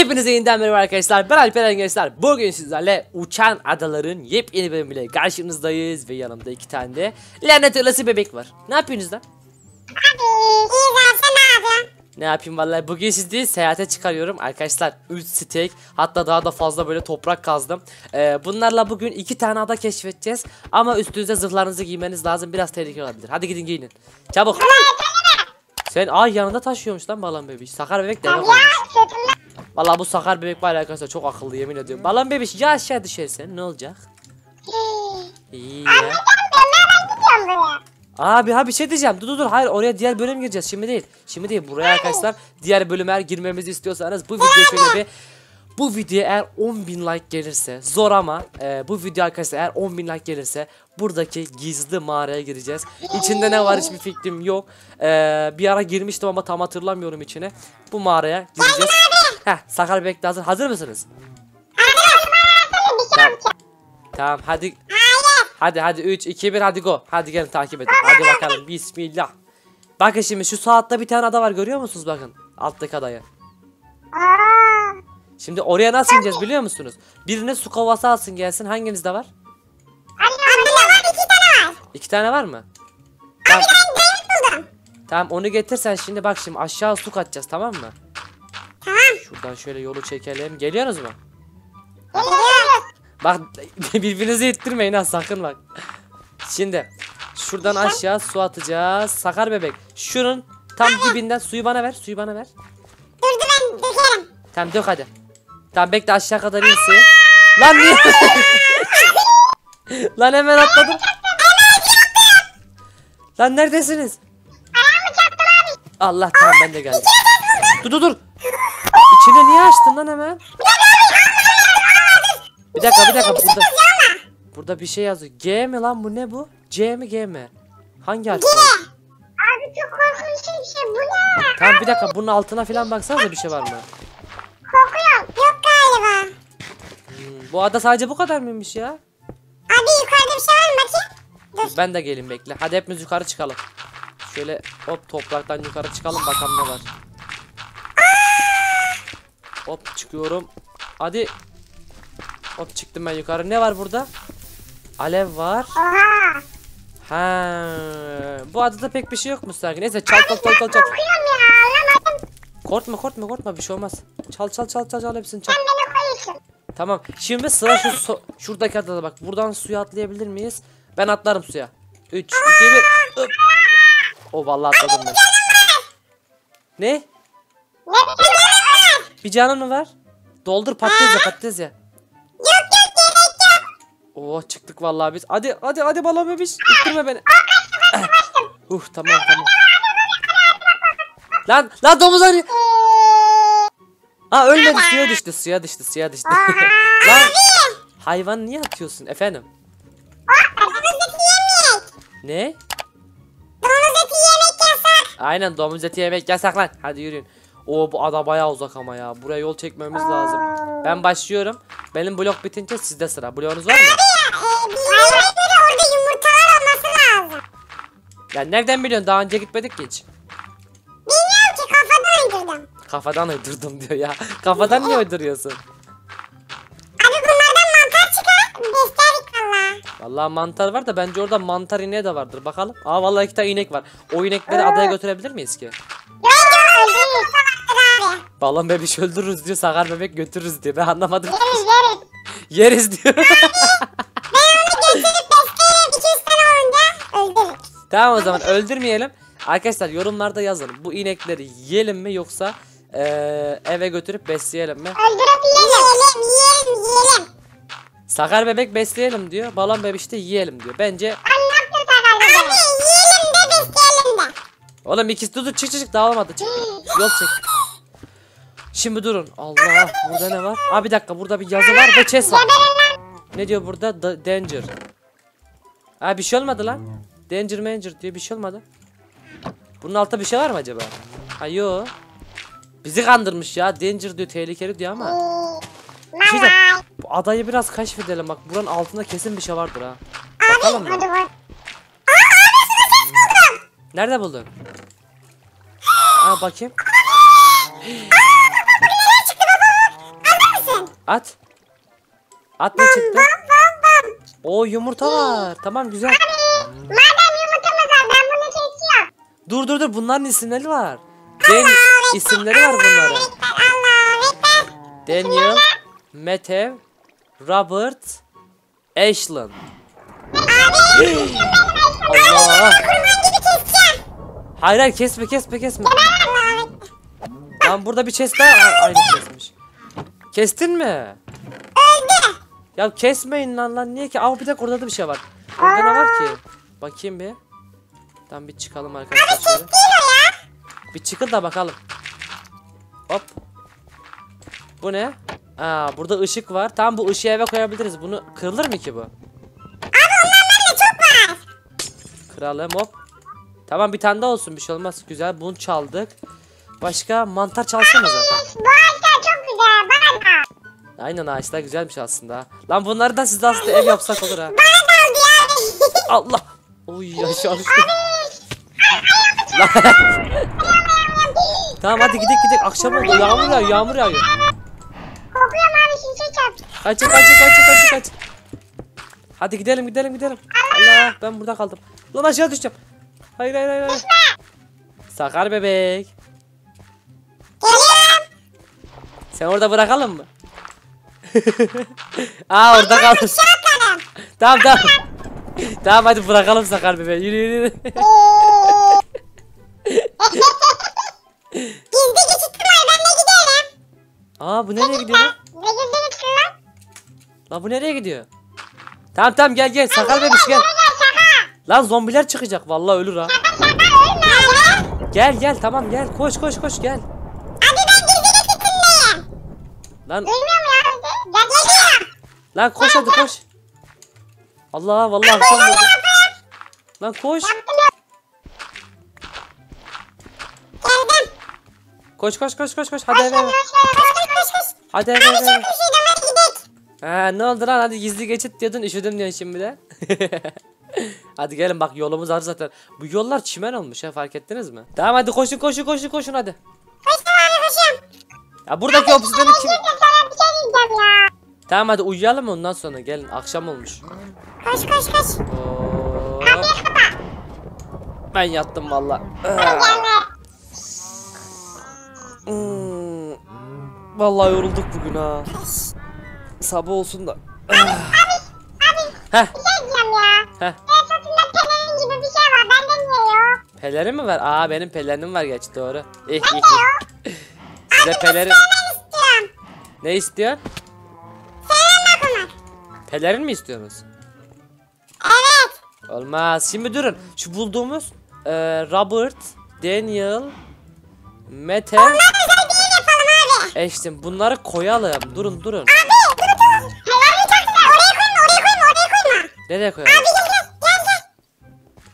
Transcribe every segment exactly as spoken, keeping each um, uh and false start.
Hepinize yeniden merhaba arkadaşlar. Ben Alperen gençler. Bugün sizlerle Uçan Adaların yepyeni bölümüyle karşınızdayız ve yanımda iki tane de lanet olası bebek var. Ne yapıyorsunuz lan? Abi iyi sen ne yapıyorsun? Ne yapayım vallahi, bugün sizi seyahate çıkarıyorum arkadaşlar. üç steak, hatta daha da fazla böyle toprak kazdım. Ee, bunlarla bugün iki tane ada keşfedeceğiz. Ama üstünüze zırhlarınızı giymeniz lazım, biraz tehlikeli olabilir. Hadi gidin giyinin. Çabuk. Sen ay yanında taşıyormuş lan balon bebiş. Sakar bebek de koymuş. Vallahi bu sakar bebek var arkadaşlar, çok akıllı yemin ediyorum. Balon bebiş ya aşağı düşersen ne olacak? İyi ya. Abi ha bir şey diyeceğim. Dur dur dur. Hayır, oraya diğer bölüm gireceğiz. Şimdi değil. Şimdi değil. Buraya arkadaşlar diğer bölüme girmemizi istiyorsanız bu videoyu şöyle bir bu videoya eğer on bin like gelirse, zor ama e, bu video arkadaşlar eğer on bin like gelirse buradaki gizli mağaraya gireceğiz. İçinde ne var hiçbir fikrim yok. E, bir ara girmiştim ama tam hatırlamıyorum içine. Bu mağaraya gireceğiz. Heh, Sakar bebek de hazır. Hazır mısınız? Tamam. Tamam hadi. Hadi hadi üç iki bir hadi go. Hadi gelin takip edin. Hadi bakalım. Bismillah. Bakın şimdi şu saatte bir tane ada var, görüyor musunuz bakın? Alttaki adayı. Şimdi oraya nasıl ineceğiz biliyor musunuz? Birine su kovası alsın gelsin. Hanginizde var? İki tane var mı? Tamam. Tamam onu getirsen şimdi bak, şimdi aşağı su katacağız, tamam mı? Tamam. Şuradan şöyle yolu çekelim. Geliyorsunuz mu? Geliyoruz. Bak birbirinizi ittirmeyin ha, sakın bak. Şimdi şuradan aşağı su atacağız. Sakar bebek şunun tam dibinden suyu bana ver. Suyu bana ver. Dur dur ben dökerim. Tamam dök hadi. Tamam bekle, aşağı kadar insin. Lan niye? Lan hemen atladım. Lan neredesiniz? Allah, tamam ben de geldim. Dur dur dur. İçine niye açtın lan hemen? Bir dakika bir dakika burada. Burada bir şey yazıyor. G mi lan bu, ne bu? C mi G mi? Hangi harf? Abi çok korkunç bir şey bu ne? Tamam bir dakika, bunun altına falan baksanıza, bir şey var mı? Kokuyor. Yok galiba. Hmm, bu ada sadece bu kadar mıymış ya? Abi yukarıda bir şey var mı bakayım? Ben de gelin bekle. Hadi hepimiz yukarı çıkalım. Şöyle hop topraktan yukarı çıkalım bakalım ne var. Hop çıkıyorum. Hadi. Hop çıktım ben yukarı. Ne var burada? Alev var. Oha. Ha. Bu adada pek bir şey yokmuş sanki. Neyse çal çal çal çal çal. Kokuyorum ya alamadım. Korkma korkma korkma, bir şey olmaz. Çal çal çal çal çal hepsini çal. Sen beni koyuyorsun. Tamam. Şimdi sıra şu so şuradaki adada bak. Buradan suya atlayabilir miyiz? Ben atlarım suya. üç iki bir. Hop. O vallahi atladım ben. Ne? Ne bir Bir canın mı var? Doldur patates ya patates ya. Yok yok gerek yok. Oo çıktık vallahi biz. Hadi hadi hadi balon bebiş. İttirme beni. Uh tamam tamam. Lan lan domuz arıyor. Ha ölmedi, suya düştü suya düştü suya düştü. Lan hayvan niye atıyorsun efendim? Domuz eti yemek. Ne? Domuz eti yemek yasak. Aynen, domuz eti yemek yasak lan. Hadi yürüyün. Oo bu ada bayağı uzak ama ya. Buraya yol çekmemiz lazım. Ben başlıyorum. Benim blok bitince sizde sıra. Bloğunuz var mı? Ee, bildiğime göre orada yumurtalar olması lazım. Ya nereden biliyorsun? Daha önce gitmedik ki hiç. Bilmiyorum ki kafadan uydurdum. Kafadan uydurdum diyor ya. Kafadan niye uyduruyorsun? Abi bunlardan mantar çıkar. Beslerik valla. Vallahi mantar var da bence orada mantar ineği de vardır. Bakalım. Aa vallahi iki tane inek var. O inekleri adaya götürebilir miyiz ki? Bence öldürürüz. Abi. Balon bebiş öldürürüz diyor. Sakar bebek götürürüz diyor. Ben anlamadım. Yeriz yeriz. Yeriz diyor. Ben onu götürüp besleyip iki yüz tane olunca öldürürüz. Tamam o zaman öldürmeyelim. Arkadaşlar yorumlarda yazın. Bu inekleri yiyelim mi yoksa ee, eve götürüp besleyelim mi? Öldürüp yiyelim. Yiyelim yiyelim yiyelim. Sakar bebek besleyelim diyor. Balon bebiş de yiyelim diyor. Bence Anlattın Sakar bebek. Abi yiyelim de besleyelim de. oğlum ikisi dur dur çık çık çık dağılmadı çık. Yol çek. Şimdi durun. Allah, burada ne var? Aa bir dakika, burada bir yazı var ve chest var. Ne diyor burada? Da danger. Aa bir şey olmadı lan. Danger manger diyor, bir şey olmadı. Bunun altında bir şey var mı acaba? Ha yo. Bizi kandırmış ya. Danger diyor, tehlikeli diyor ama. Bir şey de, bu adayı biraz keşfedelim bak. Buranın altında kesin bir şey vardır ha. Bakalım mı? Hadi bak. Nerede buldun? Aa bakayım. At. At ne çıktı? O yumurta var. Tamam güzel. Madem yumurtamız var ben bunu kesiyorum. Dur dur dur bunların isimleri var. Den isimleri var bunların. Allah ekber. Daniel, Mete, Robert, Ashlyn. Allah. Kurban gibi keseceğim. Hayır hayır kesme kesme kesme. Allah ekber. Lan burada bir chest daha a- aynı kesmiş. Kestin mi? Öldü. Ya kesmeyin lan lan niye ki? Aa bir dakika orada da bir şey var. Orada ne var ki? Bakayım bir. Tamam bir çıkalım arkadaşlar şöyle. Değil o ya. Bir çıkın da bakalım. Hop. Bu ne? Aa burada ışık var. Tamam bu ışığı eve koyabiliriz. Bunu kırılır mı ki bu? Abi onlardan da çok var. Kıralım hop. Tamam bir tane daha olsun bir şey olmaz. Güzel bunu çaldık. Başka mantar çalsanıza. Bu ağaçlar çok güzel. Bana da. Aynen ağaçlar güzelmiş aslında. Lan bunları da siz de aslında ev yapsak olur ha. Bana da oldu ya. Allah. Oy aşağı düştüm. Lan. Tamam hadi gidelim gidelim. Akşam oldu. Yağmur yağıyor yağmur yağıyor. Kokuyor mavi şişe çarptı. Kaçın kaçın kaçın kaçın kaçın. Hadi gidelim gidelim gidelim. Allah ben burada kaldım. Lan aşağı düşeceğim. Hayır hayır hayır. hayır. Sakar bebek. Geliyorum. Sen orada bırakalım mı? Aa orada kaldım. Şapkalım. Tamam tamam. Tamam hadi bırakalım Sakar bebeği. Yürü yürü. Gizli geçit var ben de giderim. Aa bu nereye gidiyor lan? Ne gizli geçit lan? Lan bu nereye gidiyor? Tamam tamam gel gel Sakar bebiş gel. Şaka şaka. Lan zombiler çıkacak vallahi ölür ha. Şaka şaka ölme abi. Gel gel tamam gel koş koş koş gel. Abi ben gizli geçitindeyim. Lan Duymuyorum ya. Ya geliyorum. lan koş hadi koş. Allah vallahi akşam oldu. Lan koş. Geldim. Koş koş koş koş koş hadi eve eve. Koş koş koş koş. Hadi eve Abi eve. çok üşüdüm hadi gidelim. Ha ne oldu lan hadi gizli geçit diyordun üşüdüm diyorsun şimdi de. Hadi gelin bak yolumuz var zaten. Bu yollar çimen olmuş ha fark ettiniz mi? Tamam hadi koşun koşun koşun koşun hadi. Koştum abi koşuyorum. Ya buradaki obsidiyeni kim? Şimdi sana bir şey diyeceğim ya. Tamam hadi uyuyalım ondan sonra gelin akşam olmuş. Koş koş koş. Oo. Kapıyı kapa. Ben yattım valla. Gelme. Hmm. Vallahi yorulduk bugün ha. Sabah olsun da. Abi Heh bir şey diyeceğim ya. heh. En satında pelerin gibi bir şey var. Bende niye yok? Pelerin mi var? Aa benim pelerinim var gerçi doğru. İh, ih, Bende ih. yok. Size pelerin Ben istiyorum. ne istiyor? Selam okumak. Pelerin mi istiyorsunuz? Evet. Olmaz. Şimdi durun. Şu bulduğumuz e, Robert, Daniel, Mete, Özel değil yapalım abi. Ashton bunları koyalım. Durun durun. Abi dur dur. Pelerini çok güzel. Oraya koyma oraya koyma oraya koyma. Nereye koyalım? Abi gel gel gel gel.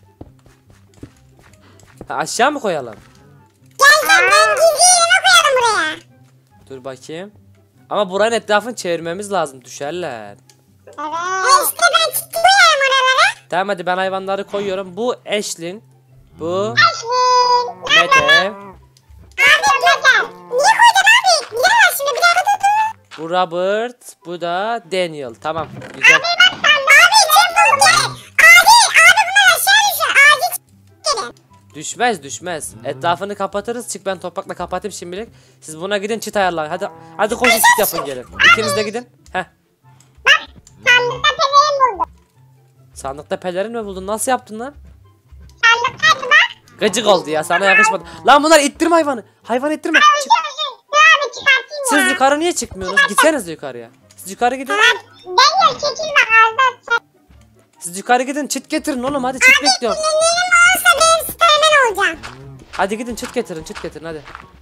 Ha, aşağı mı koyalım? Gel gel ben gizli yerine koyalım buraya. Dur bakayım. Ama buranın etrafını çevirmemiz lazım. Düşerler. Evet. E işte ben çıktı koyayım oralara. Tamam hadi ben hayvanları koyuyorum. Bu Ashlyn. Bu Aşkım. Mete. Abi Mete. Niye koydun abi? Güzel var şimdi bir dakika dur dur. Bu Robert. Bu da Daniel. Tamam. Güzel. Abi bak sen de abi kim bu? Gel. Abi abi bunlar aşağı düşüyor. Ağacı çıkıyor. Düşmez düşmez. Etrafını kapatırız. Çık ben toprakla kapatayım şimdilik. Siz buna gidin çit ayarlayın. Hadi hadi koşun çit yapın gelin. İkiniz de gidin. Heh. Sandıkta pelerin buldum. Sandıkta pelerin mi buldun? Nasıl yaptın lan? Sandıktaydı bak. Gıcık oldu ya sana yakışmadı. Lan bunlar ittirme hayvanı. Hayvan ittirme. Çık. Dur dur. Dur abi çıkartayım ya. Siz yukarı niye çıkmıyorsunuz? Gitseniz yukarıya. Siz yukarı gidin. Tamam. Daniel çekil bak ağzına. Siz yukarı gidin çit getirin oğlum hadi çit bekliyorum. Pelerim olsa benim Superman olacağım. Hadi gidin çit getirin çit getirin hadi.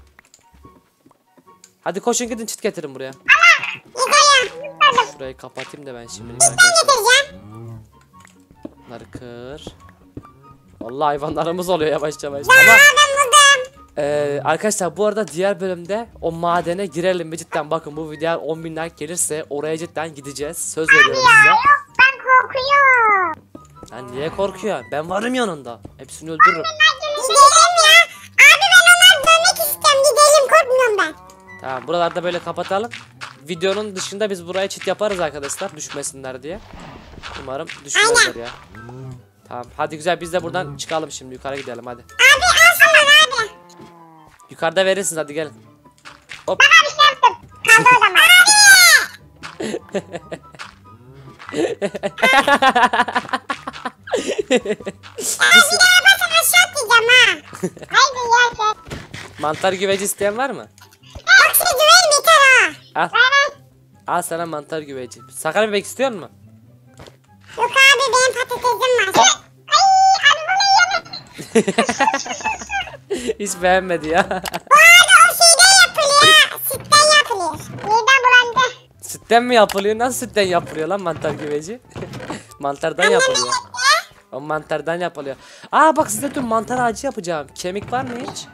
Hadi koşun gidin çit getirin buraya. Yıkayım. Yıkadım. Şurayı kapatayım da ben şimdi Ben arkadaşlar. getireceğim. Bunları kır. Vallahi hayvanlarımız oluyor yavaş yavaş. Aa Ama ben buldum. Ee, arkadaşlar bu arada diğer bölümde o madene girelim mi cidden bakın bu video on bin like gelirse oraya cidden gideceğiz söz veriyorum Ya size. yok ben korkuyorum. Sen niye korkuyorsun ben varım yanında hepsini öldürürüm. Gidelim ya. Abi ben onları dönmek istiyorum. Gidelim korkmuyorum ben. Tamam buralarda böyle kapatalım videonun dışında biz buraya çit yaparız arkadaşlar düşmesinler diye. Umarım düşmezler ya. Tamam hadi güzel biz de buradan çıkalım şimdi yukarı gidelim hadi. Abi al sana abi. Yukarıda verirsiniz hadi gelin. Hop. Bak abi şey yaptım. Kaldı o zaman. Abi bir daha basın aşağı atlayacağım ha. Haydi ya sen. Mantar güveci isteyen var mı? Bak şimdi güvenim yeter ha. Al. Evet. Al sana mantar güveci. Sakar bebek istiyor musun? Yok abi benim patatesim var. Ay abi bunu yemek. Hiç beğenmedi ya. Bu arada o şeyden yapılıyor. Sütten yapılıyor. Midem bulandı. Sütten mi yapılıyor? Nasıl sütten yapılıyor lan mantar güveci? Mantardan yapılıyor. O mantardan yapılıyor. Aa bak size dün mantar ağacı yapacağım. Kemik var mı hiç?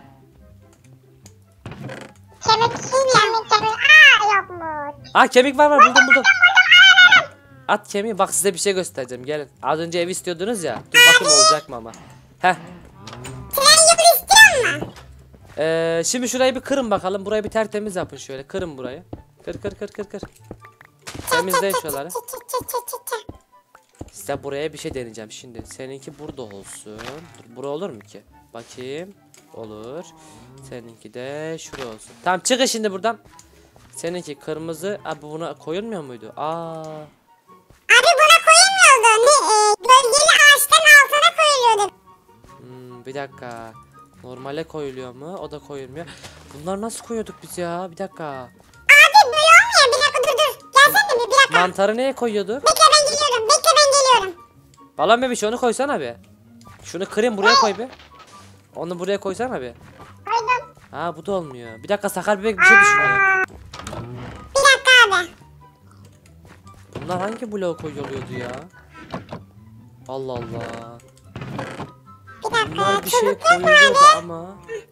Kemik kemik kemik. Aa yokmuş. Aa kemik var var buldum buldum. At kemiği bak size bir şey göstereceğim gelin. Az önce ev istiyordunuz ya. Dur bakayım olacak mı ama. Heh. Tren yolu istiyor musun? Ee, şimdi şurayı bir kırın bakalım. Burayı bir tertemiz yapın şöyle. Kırın burayı. Kır kır kır kır kır. Temizleyin şuraları. Çıt çıt çıt çıt çıt çıt. Size buraya bir şey deneyeceğim şimdi. Seninki burada olsun. Dur, bura olur mu ki? Bakayım. Olur. Seninki de şuraya olsun. Tamam çıkın şimdi buradan. Seninki kırmızı. Abi buna koyulmuyor muydu? Aa. Abi buna koyulmuyordu. Ne, e, gölgeli ağaçların altına koyuluyordu. Hmm, bir dakika. Normale koyuluyor mu? O da koyulmuyor. Bunlar nasıl koyuyorduk biz ya? Bir dakika. Abi böyle olmuyor. Bir dakika dur dur. Gelsene bir, bir dakika. Mantarı neye koyuyordu? Bekle ben geliyorum. Bekle ben geliyorum. Balon bebiş onu koysana bir. Şunu kırayım buraya koy bir. Onu buraya koysana bir. Koydum. Ha bu da olmuyor. Bir dakika Sakar bebek bir şey düşünüyor. Bir dakika abi. Bunlar hangi bloğa koyuluyordu ya? Allah Allah. Bir dakika. Bunlar bir şey Çubuk yok mu koyuluyordu abi? ama.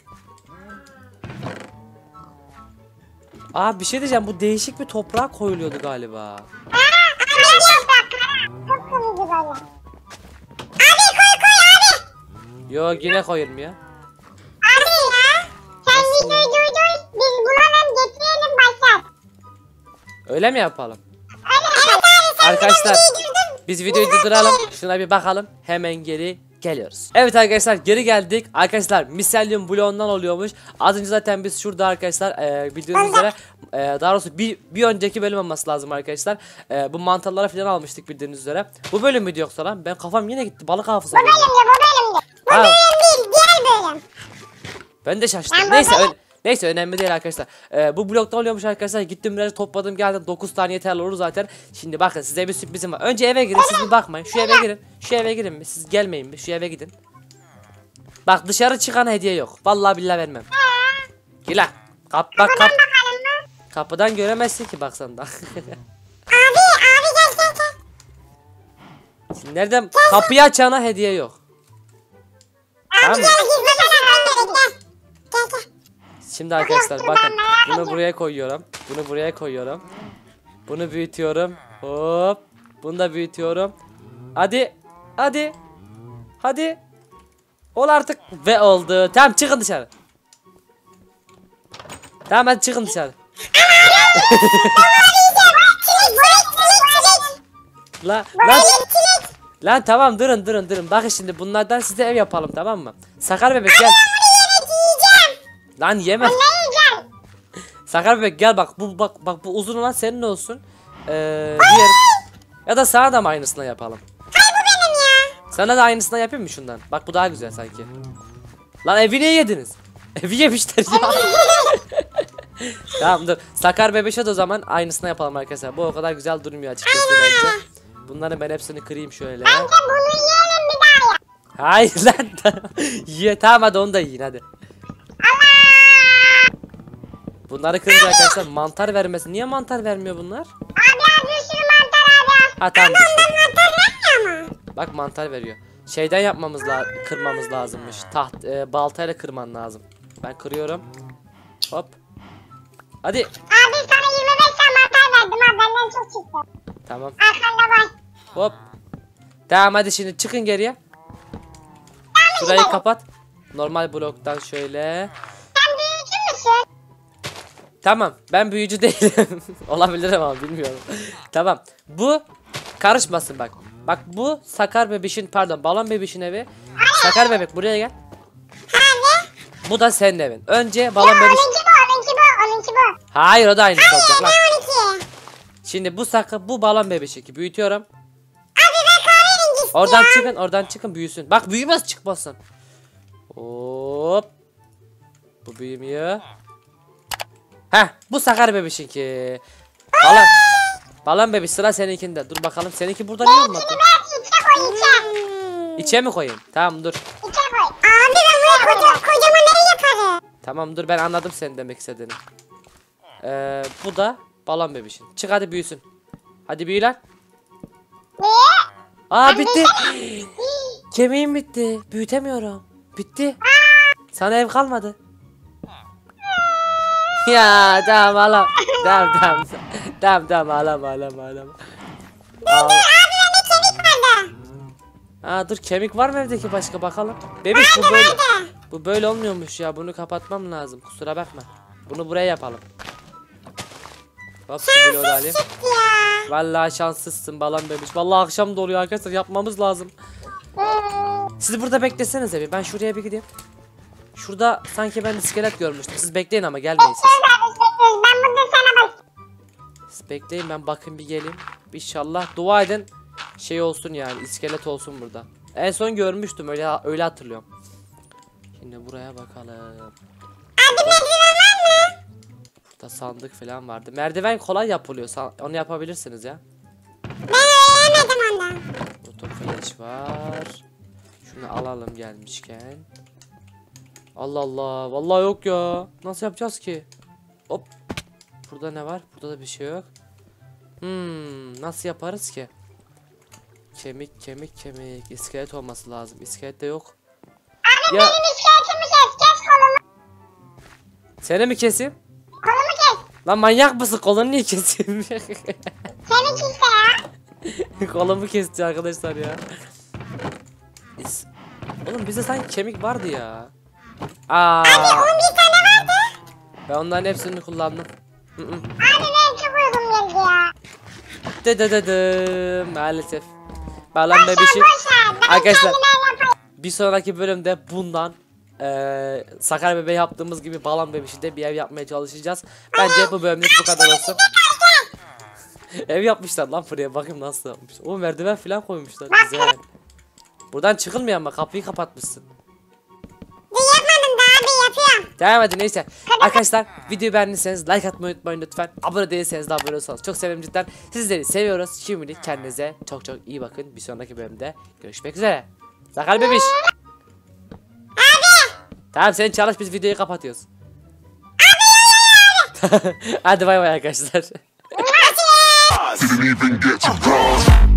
Aa bir şey diyeceğim bu değişik bir toprağa koyuluyordu galiba. Aa, abi bir dakika. Çok kırmızı böyle. Abi koy koy abi. Yo yine koyulmuyor. Abi ya. Sen videoyu durdur. Biz bulalım getirelim başlat. Öyle mi yapalım? Öyle evet abi sen Arkadaşlar videoyu durdur. biz videoyu durduralım. Şuna bir bakalım. Hemen geri geliyoruz. Evet arkadaşlar geri geldik. Arkadaşlar miselyum bloğundan oluyormuş. Az önce zaten biz şurada arkadaşlar e, bildiğiniz üzere e, daha doğrusu bir, bir önceki bölüm olması lazım arkadaşlar. E, bu mantarlara falan almıştık bildiğiniz üzere. Bu bölüm müydü yoksa lan? Ben kafam yine gitti. Balık hafıza. Bu bölümde bu bölümde. Bu Ha. bölüm değil diğer bölüm. Ben de şaştım. Ben Neyse böyle- ön- neyse önemli değil arkadaşlar. Ee, bu blokta oluyormuş arkadaşlar. Gittim biraz topladım geldim. dokuz tane yeterli olur zaten. Şimdi bakın size bir sürprizim var. Önce eve girin siz bir bakmayın. Şu eve girin. Şu eve girin mi? Siz gelmeyin bir. Şu eve gidin. Bak dışarı çıkan hediye yok. Vallahi billahi vermem. Gel lan. Kap bak kap. Bakalım mı? Kapıdan göremezsin ki baksan da. Abi abi gel gel gel. Şimdi nereden kapıyı açana hediye yok. Tamam Abi mı? gel gizli gel gel. Gel gel. Şimdi arkadaşlar bakın bunu buraya koyuyorum. Bunu buraya koyuyorum. Bunu büyütüyorum. Hop. Bunu da büyütüyorum. Hadi. Hadi. Hadi. Ol artık. Ve oldu. Tamam çıkın dışarı. Tamam hadi çıkın dışarı. La, lan, lan tamam durun durun durun. Bakın şimdi bunlardan size ev yapalım tamam mı? Sakar bebek gel. Lan yeme. Sakar bebek gel bak bu bak bak bu uzun olan senin olsun. Ee, diğer ya da sana da mı aynısını yapalım? Sana da aynısını yapayım mı şundan? Bak bu daha güzel sanki. Lan evi niye yediniz? Evi yemişler ya. Tamam dur. Sakar bebeşe de o zaman aynısını yapalım arkadaşlar. Bu o kadar güzel durmuyor açıkçası bence. Bunları ben hepsini kırayım şöyle. Bunu yiyelim bir daha ya. Hayır lan. Ye tamam hadi onu da yiyin hadi. Bunları kırınca arkadaşlar mantar vermesi. Niye mantar vermiyor bunlar? Abi abi bir sürü mantar abi. Ha tamam düştü. Mantar vermiyor mu? Bak mantar veriyor. Şeyden yapmamız lazım, kırmamız lazımmış. Taht, e, baltayla kırman lazım. Ben kırıyorum. Hop. Hadi. Abi sana yirmi beş tane mantar verdim ha benden çok çıktı. Tamam. Arkanda var. Hop. Tamam hadi şimdi çıkın geriye. Şurayı kapat. Normal bloktan şöyle. Sen büyücü müsün? Tamam ben büyücü değilim. Olabilirim ama bilmiyorum. Tamam bu karışmasın bak. Bak bu Sakar bebişin pardon balon bebişin evi. Sakar bebek buraya gel. Abi. Bu da senin evin. Önce balon bebiş. Onunki bu, onunki bu, onunki bu. Hayır o da aynı olacak lan. Ben onunki. Şimdi bu sakar bu balon bebişi büyütüyorum. Abi ben kahverengi istiyorum. Oradan çıkın oradan çıkın büyüsün. Bak büyümez çıkmasın. Hop. Bu büyümüyor. Heh bu sakar bebişinki. Balon. Balon bebiş sıra seninkinde. Dur bakalım seninki burada niye olmadı? Ben içe koy içe. İçe mi koyayım? Tamam dur. İçe koy. Abi ben buraya koca, kocaman ev yaparım. Tamam dur ben anladım senin demek istediğini. Ee, bu da balon bebişin. Çık hadi büyüsün. Hadi büyü lan. Ne? Aa bitti. Kemiğim bitti. Büyütemiyorum. Bitti. Sana ev kalmadı. Ya tamam ağlam. Tamam tamam. Tamam tamam ağlama ağlama ağlama. Ağla- Abi bende kemik vardı. Aa dur kemik var mı evdeki başka bakalım. Bebiş bu böyle. Bu böyle olmuyormuş ya. Bunu kapatmam lazım. Kusura bakma. Bunu buraya yapalım. Hop şu bloğu da alayım. Ya. Vallahi şanssızsın balan bebiş. Vallahi akşam da oluyor arkadaşlar yapmamız lazım. Hmm. Siz burada beklesenize bir. Ben şuraya bir gideyim. Şurada sanki ben iskelet görmüştüm. Siz bekleyin ama gelmeyin siz. Bekliyoruz abi bekliyoruz. Ben burada sana bak. Siz bekleyin ben bakayım bir geleyim. İnşallah dua edin. Şey olsun yani iskelet olsun burada. En son görmüştüm öyle öyle hatırlıyorum. Şimdi buraya bakalım. Abi merdiven var mı? Burada sandık falan vardı. Merdiven kolay yapılıyor. Sa- Onu yapabilirsiniz ya. Ben öğrenemedim ondan. Oto flash var. Şunu alalım gelmişken. Allah Allah. Vallahi yok ya. Nasıl yapacağız ki? Hop. Burada ne var? Burada da bir şey yok. Hmm, nasıl yaparız ki? Kemik kemik kemik. İskelet olması lazım. İskelet de yok. Abi Ya benim iskeletimi kes. Kes kolumu. seni mi keseyim? Kolumu kes. Lan manyak mısın? Kolunu niye keseyim? Seni işte ya. Kolumu kesti arkadaşlar ya. İs- Oğlum bizde sanki kemik vardı ya. Aa. on bir tane vardı. Ben onların hepsini kullandım. Hı hı. Abi ben çok uygun geldi ya. Dıdıdıdım. Maalesef. Bağlan Boş ver bebişi. boş ver. Ben Arkadaşlar kendime yapayım. bir sonraki bölümde bundan eee Sakar bebeği yaptığımız gibi Bağlan bebişi de bir ev yapmaya çalışacağız. Bence bu bölümlük bu kadar olsun. Ev yapmışlar lan buraya bakayım nasıl yapmış. O merdiven falan koymuşlar güzel. Buradan çıkılmıyor ama kapıyı kapatmışsın. Dur yapmadım da abi yapıyorum. Devam hadi neyse. Arkadaşlar videoyu beğendiyseniz like atmayı unutmayın lütfen. Abone değilseniz de abone olsanız çok sevinirim cidden. Sizleri seviyoruz. Şimdilik kendinize çok çok iyi bakın. Bir sonraki bölümde görüşmek üzere. Sakar bebiş. Abi. Tamam sen çalış biz videoyu kapatıyoruz. Hadi bay bay arkadaşlar. Nasıl? Didn't even get to cross.